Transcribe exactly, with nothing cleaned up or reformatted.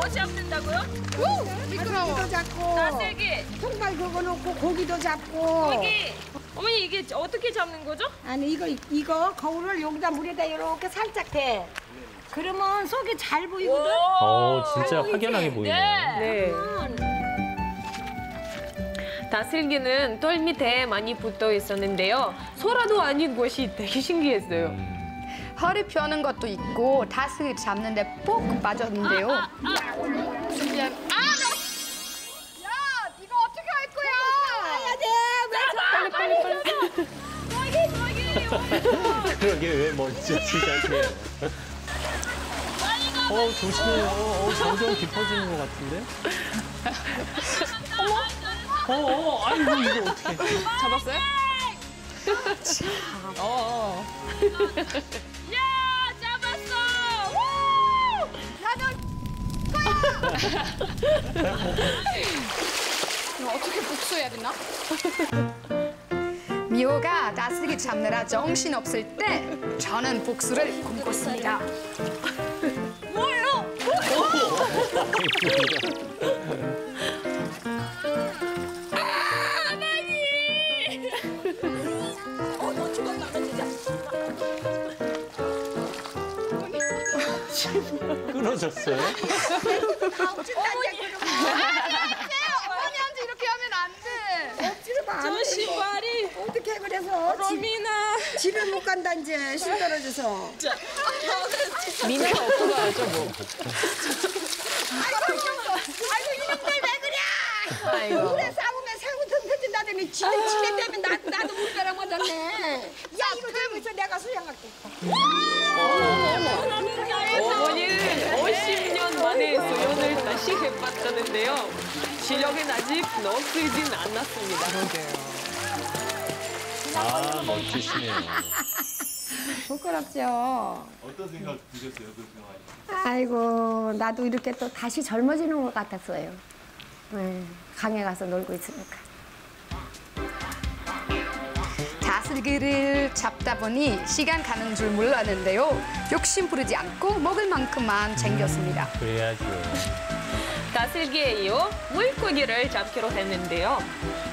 뭐 잡는다고요? 미끄러워. 잡고. 다슬기. 통발 그거 넣고 고기도 잡고. 고기. 어머니 이게 어떻게 잡는 거죠? 아니 이거 이거 거울을 여기다 물에다 이렇게 살짝 대. 그러면 속이 잘 보이거든. 어, 진짜 확연하게 보이네요. 네. 네. 다슬기는 털 밑에 많이 붙어 있었는데요. 소라도 아닌 것이 되게 신기했어요. 음. 허리 펴는 것도 있고 다슬기 잡는데 뽁 빠졌는데요. 아, 아, 아. 미안. 아, 너... 야, 이거 어떻게 할 거야? 가야 돼. 왜 빨리 빨리 빨리. 그러게 왜 먼저 시작해? 어, 조심해요. 어, 점점 깊어지는 것 같은데? 어머? 어, 어, 아이고, 이거 어떻게. 잡았어요? 어, 어. 야, 잡았어. 이거 어떻게 복수해야 되나? 미호가 다슬기 잡느라 정신 없을 때 저는 복수를 꿈꿨습니다. 뭘로? 끊어졌어요? 어머니한테 이렇게 하면 안 돼. 억지로 봐. 저 신발이. 어떻게 그래서 로미나. 집, 집에 못 간다 이제 실 떨어져서. 미나가 없고 가야죠, 뭐. 아이고 이놈들 왜 그래? 아이고. 물에 싸우면 새우 던져진다더니 지네 지네 때문에 나, 나도 물벼락 맞았네. 야 이거 들고 있어 내가 수영할게. 어머니는 오십 년 만에 소연을 다시 해봤다는데요. 실력은 아직 넣쓰진 않았습니다. 아, 멋지시네요. 부끄럽죠. 어떤 생각 드셨어요, 그 병아리? 아이고 나도 이렇게 또 다시 젊어지는 것 같았어요. 네, 강에 가서 놀고 있으니까. 다슬기를 잡다 보니 시간 가는 줄 몰랐는데요. 욕심 부리지 않고 먹을 만큼만 챙겼습니다. 그래야죠. 다슬기에 이어 물고기를 잡기로 했는데요.